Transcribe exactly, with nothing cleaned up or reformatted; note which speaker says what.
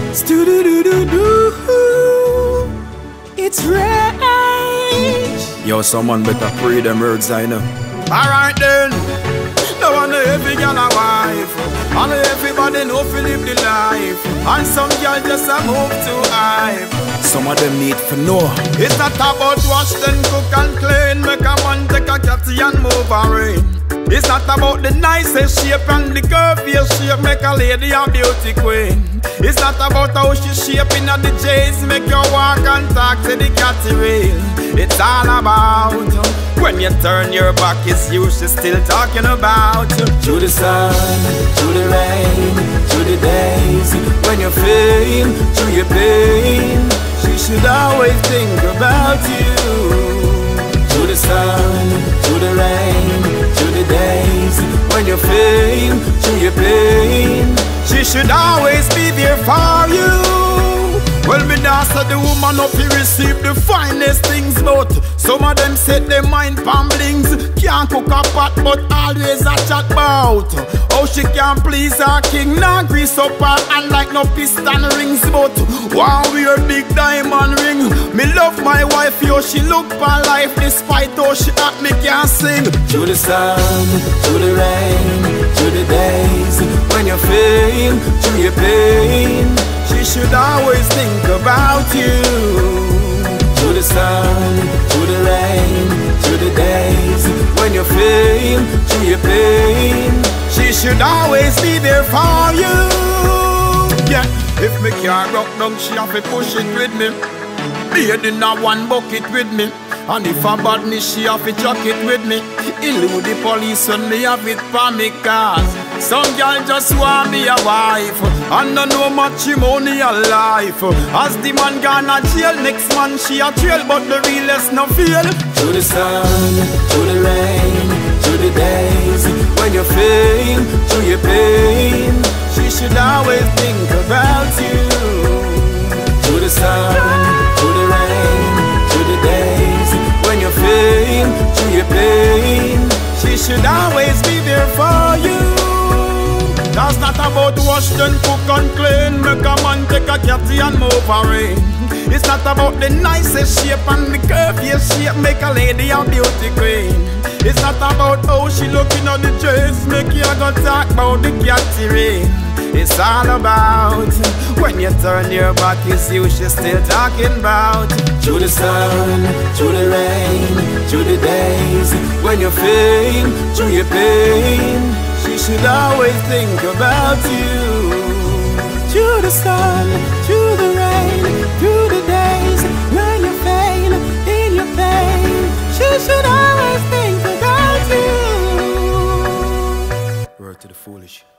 Speaker 1: Stu-do-do-do-do. It's rage.
Speaker 2: Yo, someone better pray them words, I know.
Speaker 1: Alright then. No one know every girl a wife, and everybody know fi live the life, and some girl just a move too hype.
Speaker 2: Some of them need to know.
Speaker 1: It's not about wash then cook and clean, make a man take a catty and move and rain. It's not about the nicest shape and the curviest shape, make a lady a beauty queen. It's not about how she shaping at the J's, make you walk and talk to the catty rail. It's all about when you turn your back, it's you she's still talking about.
Speaker 2: Through the sun, through the rain, through the days, when you fame, through your pain, she should always think about you. Through the sun, through the rain, through the days, when you fame, through your pain,
Speaker 1: she should always be there for you. Well, me dance at the woman up, he receive the finest things, but some of them set their mind pan blings. Can't cook a pot, but always a chat about how she can please her king. Now grease up her hand like no piston rings, but wow, wear big diamond ring. Me love my wife, yo, she look for life despite how she act, me can't sing.
Speaker 2: Through the sun, through the rain, through the days, when you fame, through your pain,
Speaker 1: she should always think about you.
Speaker 2: Through the sun, through the rain, through the days, when you fame, through your pain,
Speaker 1: she should always be there for you. Yeah, if me can't rock down, she have to push it with me. Bathe in a one bucket with me. And if a badness, she have to chuck it with me. Elude the police when me have it for me, cause some girl just want me a wife, and no know matrimony a life. As the man gone a jail, next man she a trail, but the realest no feel.
Speaker 2: Through the sun, through the rain, through the days, when you fame, through your pain,
Speaker 1: she should always think about you.
Speaker 2: Through the sun, through the rain, through the days, when you fame, through your pain,
Speaker 1: she should always be there for you. That's not about wash then cook and clean, make a man take a catty and move and rain. It's not about the nicest shape and the curviest shape, make a lady a beauty queen. It's not about how she looking on the dress, make you go talk about the catty rain. It's all about when you turn your back, it's you she's still talking about.
Speaker 2: Through the sun, through the rain, through the days, when you fame, through your pain,
Speaker 1: she should always think about you.
Speaker 3: Through the sun, through the rain, through the days, when you fail in your pain, she should always think about you.
Speaker 2: Word to the foolish.